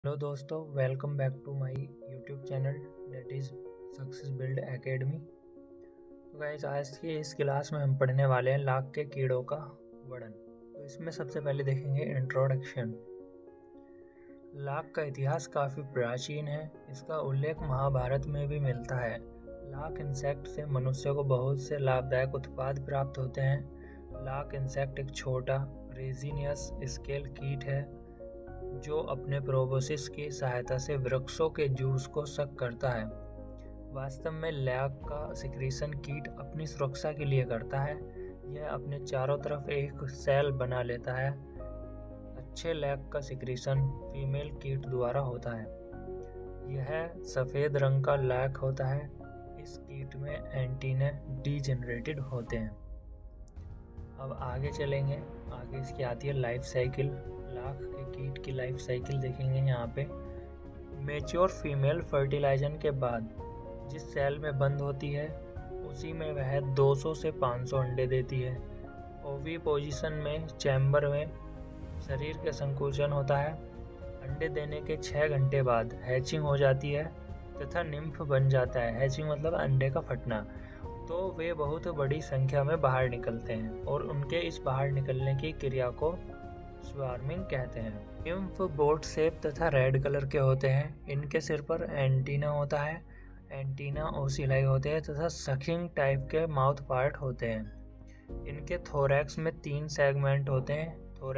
Hello दोस्तों, welcome back to my YouTube channel that is success build academy. तो guys, आज की इस क्लास में हम पढ़ने वाले हैं लाख के कीड़ों का वर्णन। तो इसमें सबसे पहले देखेंगे इंट्रोडक्शन। लाख का इतिहास काफ़ी प्राचीन है। इसका उल्लेख महाभारत में भी मिलता है। लाख इंसेक्ट से मनुष्य को बहुत से लाभदायक उत्पाद प्राप्त होते हैं। लाख इंसेक्ट एक छोटा रेजिनियस स्केल कीट है जो अपने प्रोबोसिस की सहायता से वृक्षों के जूस को सक करता है। वास्तव में लाख का सिक्रीशन कीट अपनी सुरक्षा के लिए करता है। यह अपने चारों तरफ एक सेल बना लेता है। अच्छे लाख का सिक्रीशन फीमेल कीट द्वारा होता है। यह सफ़ेद रंग का लाख होता है। इस कीट में एंटीने डीजेनरेटेड होते हैं। अब आगे चलेंगे। आगे इसकी आती है लाइफ साइकिल। लाख के कीट की लाइफ साइकिल देखेंगे यहाँ पे। मैच्योर फीमेल फर्टिलाइजन के बाद जिस सेल में बंद होती है उसी में वह 200 से 500 अंडे देती है। ओवी पोजीशन में चैम्बर में शरीर के संकुचन होता है। अंडे देने के 6 घंटे बाद हैचिंग हो जाती है तथा निम्फ बन जाता है। हैचिंग मतलब अंडे का फटना। तो वे बहुत बड़ी संख्या में बाहर निकलते हैं और उनके इस बाहर निकलने की क्रिया को स्वार्मिंग कहते हैं। निम्फ बोट शेप तथा रेड कलर के होते हैं। इनके सिर पर एंटीना होता है। एंटीना ओसिलाई होते हैं तथा सकिंग टाइप के माउथ पार्ट होते हैं। इनके थोरैक्स में 3 सेगमेंट होते हैं।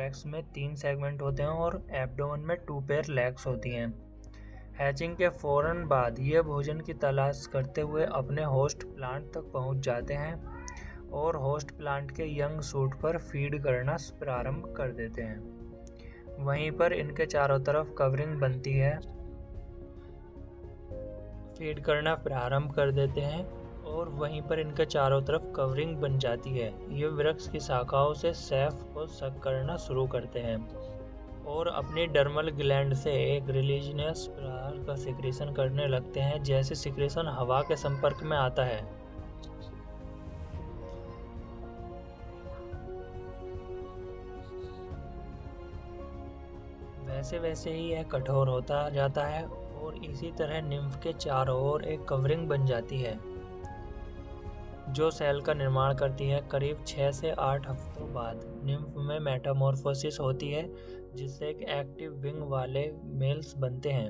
और एब्डोमेन में 2 पेयर लेग्स होती हैं। हैचिंग के फौरन बाद ये भोजन की तलाश करते हुए अपने होस्ट प्लांट तक पहुंच जाते हैं और होस्ट प्लांट के यंग सूट पर फीड करना प्रारंभ कर देते हैं। वहीं पर इनके चारों तरफ कवरिंग बनती है। फीड करना प्रारंभ कर देते हैं और वहीं पर इनके चारों तरफ कवरिंग बन जाती है। ये वृक्ष की शाखाओं से सैफ को सक करना शुरू करते हैं और अपनी डर्मल ग्लैंड से एक रिलीजियस प्रकार का सिक्रीशन करने लगते हैं। जैसे सिक्रीशन हवा के संपर्क में आता है वैसे वैसे ही यह कठोर होता जाता है और इसी तरह निम्फ के चारों ओर एक कवरिंग बन जाती है जो सेल का निर्माण करती है। करीब 6 से 8 हफ्तों बाद निम्फ में मेटामॉर्फोसिस होती है जिससे एक एक्टिव विंग वाले मेल्स बनते हैं।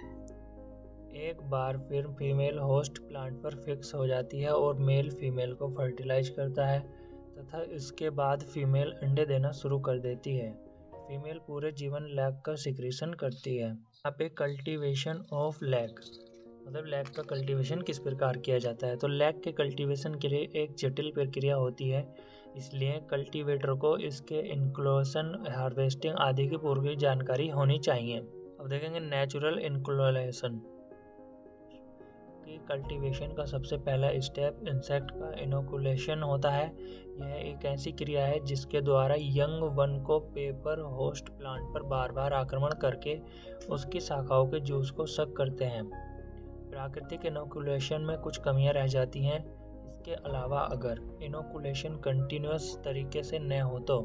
एक बार फिर फीमेल होस्ट प्लांट पर फिक्स हो जाती है और मेल फीमेल को फर्टिलाइज करता है तथा इसके बाद फीमेल अंडे देना शुरू कर देती है। फीमेल पूरे जीवन लैग का सिक्रीशन करती है। यहाँ पे कल्टीवेशन ऑफ लैग मतलब लैग का कल्टीवेशन किस प्रकार किया जाता है। तो लैग के कल्टीवेशन के लिए एक जटिल प्रक्रिया होती है, इसलिए कल्टीवेटर को इसके इंक्लोशन, हार्वेस्टिंग आदि की पूर्व जानकारी होनी चाहिए। अब देखेंगे नेचुरल इनक्लोलेशन की कल्टीवेशन का सबसे पहला स्टेप इंसेक्ट का इनोकुलेशन होता है। यह एक ऐसी क्रिया है जिसके द्वारा यंग वन को पेपर होस्ट प्लांट पर बार बार आक्रमण करके उसकी शाखाओं के जूस को सक करते हैं। प्राकृतिक इनोकुलेशन में कुछ कमियां रह जाती हैं। इसके अलावा अगर इनोकुलेशन कंटिन्यूअस तरीके से न हो तो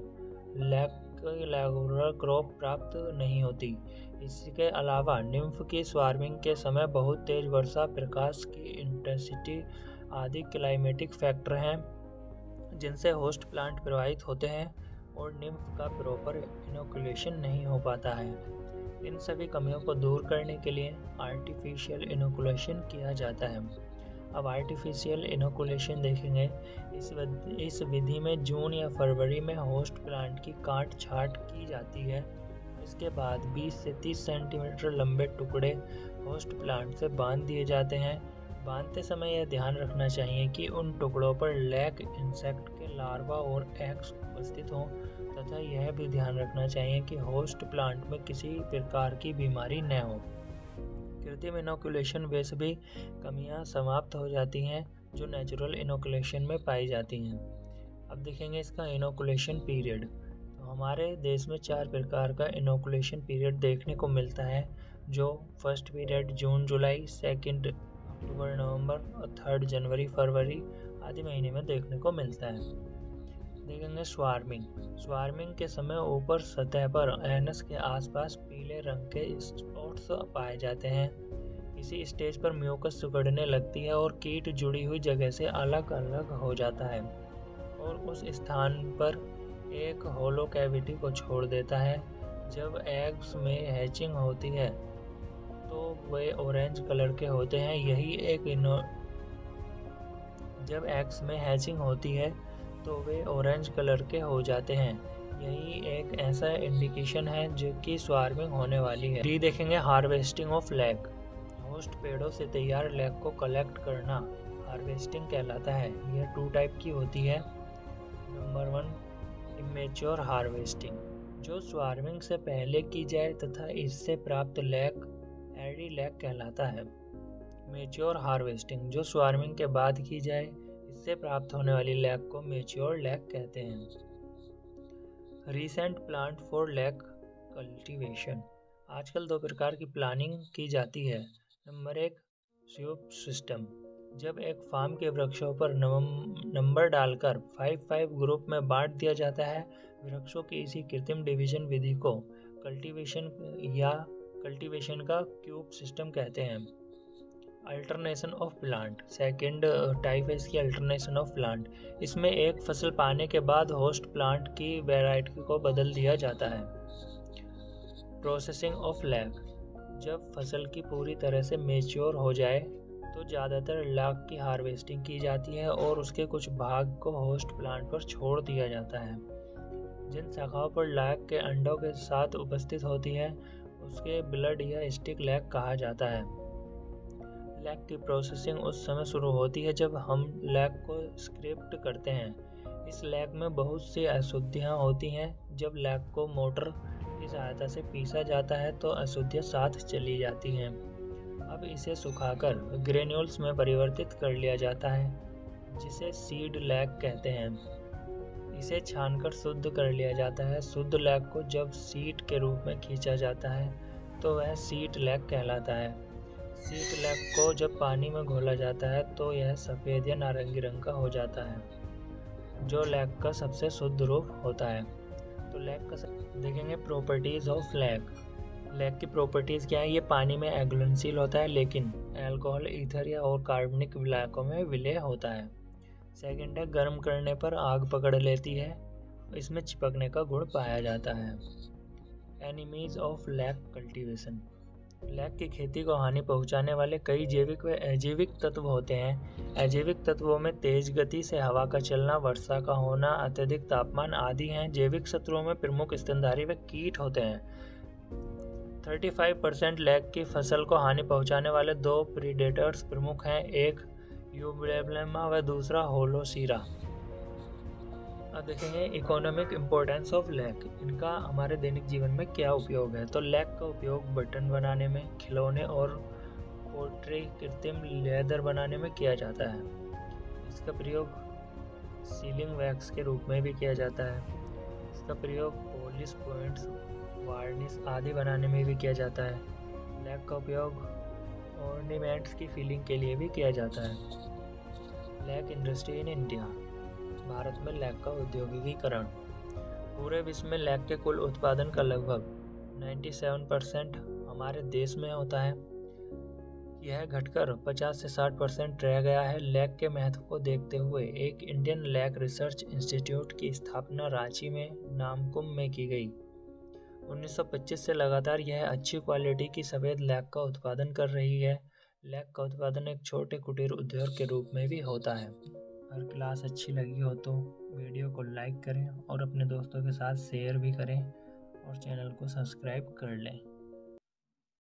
लेगुलर क्रॉप प्राप्त नहीं होती। इसके अलावा निम्फ की स्वार्मिंग के समय बहुत तेज वर्षा, प्रकाश की इंटेंसिटी आदि क्लाइमेटिक फैक्टर हैं जिनसे होस्ट प्लांट प्रभावित होते हैं और निम्फ का प्रॉपर इनोकुलेशन नहीं हो पाता है। इन सभी कमियों को दूर करने के लिए आर्टिफिशियल इनोकुलेशन किया जाता है। अब आर्टिफिशियल इनोकुलेशन देखेंगे। इस विधि में जून या फरवरी में होस्ट प्लांट की काट छांट की जाती है। इसके बाद 20 से 30 सेंटीमीटर लंबे टुकड़े होस्ट प्लांट से बांध दिए जाते हैं। बांधते समय यह ध्यान रखना चाहिए कि उन टुकड़ों पर लैग इंसेक्ट के लार्वा और एग्स उपस्थित हों तथा यह भी ध्यान रखना चाहिए कि होस्ट प्लांट में किसी प्रकार की बीमारी न हो। कृत्रिम इनोकुलेशन वे सभी कमियां समाप्त हो जाती हैं जो नेचुरल इनोकुलेशन में पाई जाती हैं। अब देखेंगे इसका इनोकुलेशन पीरियड। तो हमारे देश में 4 प्रकार का इनोकुलेशन पीरियड देखने को मिलता है, जो फर्स्ट पीरियड जून जुलाई, सेकंड अक्टूबर नवंबर और थर्ड जनवरी फरवरी आदि महीने में देखने को मिलता है। देखेंगे स्वार्मिंग के समय ऊपर सतह पर एनस के आसपास पीले रंग के स्पॉट्स पाए जाते हैं। इसी स्टेज पर म्यूकस सिकुड़ने लगती है और कीट जुड़ी हुई जगह से अलग अलग हो जाता है और उस स्थान पर एक होलो कैविटी को छोड़ देता है। जब एग्स में हैचिंग होती है तो वे ऑरेंज कलर के होते हैं। जब एग्स में हैचिंग होती है तो वे ऑरेंज कलर के हो जाते हैं। यही एक ऐसा इंडिकेशन है जो कि स्वार्मिंग होने वाली है। डी देखेंगे हार्वेस्टिंग ऑफ लैक। होस्ट पेड़ों से तैयार लैक को कलेक्ट करना हार्वेस्टिंग कहलाता है। यह 2 टाइप की होती है। नंबर 1 इमेच्योर हार्वेस्टिंग, जो स्वार्मिंग से पहले की जाए तथा इससे प्राप्त लैक एडी लैक कहलाता है। मेच्योर हार्वेस्टिंग, जो स्वार्मिंग के बाद की जाए, इससे प्राप्त होने वाली लैक को मेच्योर लैक कहते हैं। Recent plant for lac cultivation, आजकल 2 प्रकार की प्लानिंग की जाती है। नंबर 1 स्वीप सिस्टम, जब एक फार्म के वृक्षों पर नंबर डालकर 5-5 ग्रुप में बांट दिया जाता है। वृक्षों की इसी कृत्रिम डिवीजन विधि को कल्टीवेशन का क्यूब सिस्टम कहते हैं। Alternation of plant, second type है इसकी अल्टरनेशन ऑफ प्लांट। इसमें एक फसल पाने के बाद होस्ट प्लांट की वैरायटी को बदल दिया जाता है। प्रोसेसिंग ऑफ लैक, जब फसल की पूरी तरह से मेच्योर हो जाए तो ज़्यादातर लैक की हार्वेस्टिंग की जाती है और उसके कुछ भाग को होस्ट प्लांट पर छोड़ दिया जाता है। जिन शाखाओं पर लैक के अंडों के साथ उपस्थित होती है उसके ब्लड या स्टिक लैक कहा जाता है। लैक की प्रोसेसिंग उस समय शुरू होती है जब हम लैक को स्क्रैप करते हैं। इस लैक में बहुत सी अशुद्धियाँ होती हैं। जब लैक को मोटर की सहायता से पीसा जाता है तो अशुद्धियाँ साथ चली जाती हैं। अब इसे सुखाकर ग्रेन्यूल्स में परिवर्तित कर लिया जाता है जिसे सीड लैक कहते हैं। इसे छानकर शुद्ध कर लिया जाता है। शुद्ध लैक को जब सीड के रूप में खींचा जाता है तो वह सीड लैक कहलाता है। सीड लैक को जब पानी में घोला जाता है तो यह सफ़ेद या नारंगी रंग का हो जाता है, जो लैक का सबसे शुद्ध रूप होता है। तो लैक का देखेंगे प्रॉपर्टीज़ ऑफ लैक। लैक की प्रॉपर्टीज़ क्या है? ये पानी में घुलनशील होता है लेकिन अल्कोहल, ईथर या और कार्बनिक विलायकों में विलय होता है। सेकंड है गर्म करने पर आग पकड़ लेती है, इसमें चिपकने का गुण पाया जाता है। Enemies of lac cultivation, lac की खेती को हानि पहुंचाने वाले कई जैविक व अजैविक तत्व होते हैं। अजैविक तत्वों में तेज गति से हवा का चलना, वर्षा का होना, अत्यधिक तापमान आदि हैं। जैविक शत्रुओं में प्रमुख स्तनधारी व कीट होते हैं। 35% लैक की फसल को हानि पहुंचाने वाले 2 प्रीडेटर्स प्रमुख हैं, एक यूब्लेब्लेमा व दूसरा होलोसीरा। अब देखेंगे इकोनॉमिक इम्पोर्टेंस ऑफ लैक, इनका हमारे दैनिक जीवन में क्या उपयोग है। तो लैक का उपयोग बटन बनाने में, खिलौने और पोल्ट्री कृत्रिम लेदर बनाने में किया जाता है। इसका प्रयोग सीलिंग वैक्स के रूप में भी किया जाता है। इसका प्रयोग पॉलिश पॉइंट्स, वार्निश आदि बनाने में भी किया जाता है। लैक का उपयोग ऑर्नामेंट्स की फिलिंग के लिए भी किया जाता है। Lac industry in India, Bharat में लैक का औद्योगिकीकरण। पूरे विश्व में लैक के कुल उत्पादन का लगभग 97% हमारे देश में होता है। यह घटकर 50 से 60% रह गया है। लैक के महत्व को देखते हुए एक इंडियन लैक रिसर्च इंस्टीट्यूट की स्थापना रांची में नामकुम में की गई। 1925 से लगातार यह अच्छी क्वालिटी की सफ़ेद लैक का उत्पादन कर रही है। लैक का उत्पादन एक छोटे कुटीर उद्योग के रूप में भी होता है। अगर क्लास अच्छी लगी हो तो वीडियो को लाइक करें और अपने दोस्तों के साथ शेयर भी करें और चैनल को सब्सक्राइब कर लें।